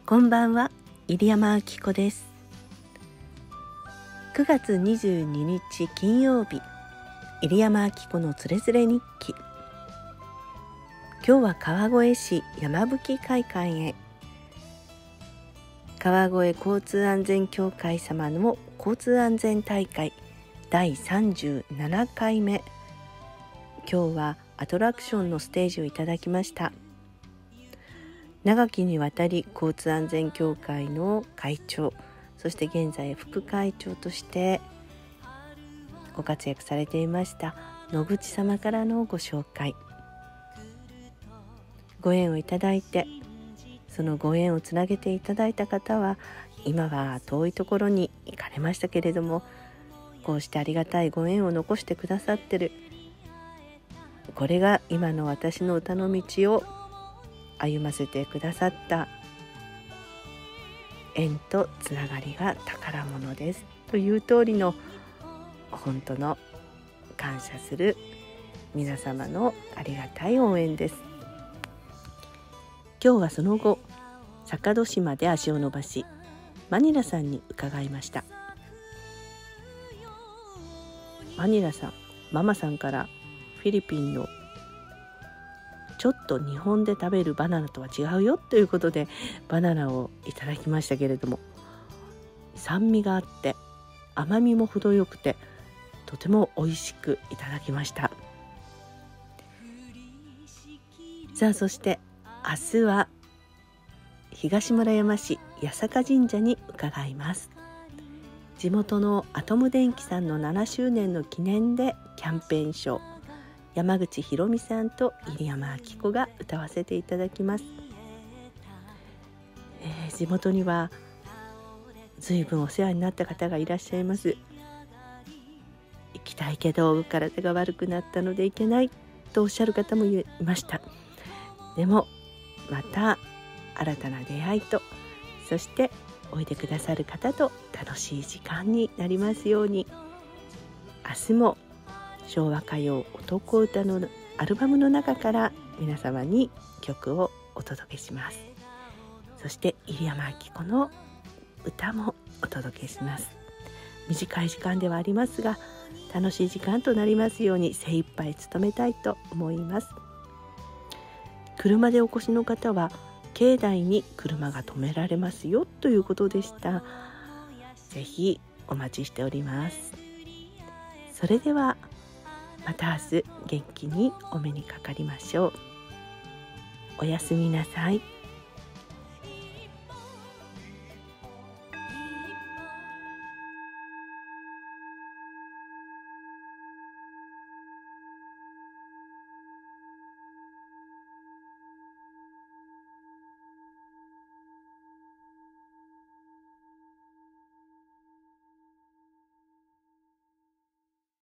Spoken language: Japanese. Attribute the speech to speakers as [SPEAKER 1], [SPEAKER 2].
[SPEAKER 1] こんばんは、入山明子です。9月22日金曜日、入山明子のつれづれ日記。今日は川越市山吹会館へ。川越交通安全協会様の交通安全大会第37回目。今日はアトラクションのステージをいただきました。長きにわたり交通安全協会の会長、そして現在副会長としてご活躍されていました野口様からのご紹介、ご縁をいただいて、そのご縁をつなげていただいた方は今は遠いところに行かれましたけれども、こうしてありがたいご縁を残してくださってる。これが今の私の歌の道を歩ませてくださった縁とつながりが宝物ですという通りの本当の感謝する皆様のありがたい応援です。今日はその後坂戸市まで足を伸ばし、マニラさんに伺いました。マニラさん、ママさんからフィリピンのちょっと日本で食べるバナナとは違うよということでバナナをいただきましたけれども、酸味があって甘みも程よくてとても美味しくいただきました。さあ、そして明日は東村山市八坂神社に伺います。地元のアトム電機さんの7周年の記念でキャンペーンショー、山口ひ美さんと入山明子が歌わせていただきます。地元には随分お世話になった方がいらっしゃいます。行きたいけど体が悪くなったので行けないとおっしゃる方もいました。でもまた新たな出会いと、そしておいでくださる方と楽しい時間になりますように。明日も昭和歌謡男歌のアルバムの中から皆様に曲をお届けします。そして入山明子の歌もお届けします。短い時間ではありますが楽しい時間となりますように精一杯努めたいと思います。車でお越しの方は境内に車が止められますよということでした。ぜひお待ちしております。それではまた明日元気にお目にかかりましょう。おやすみなさい。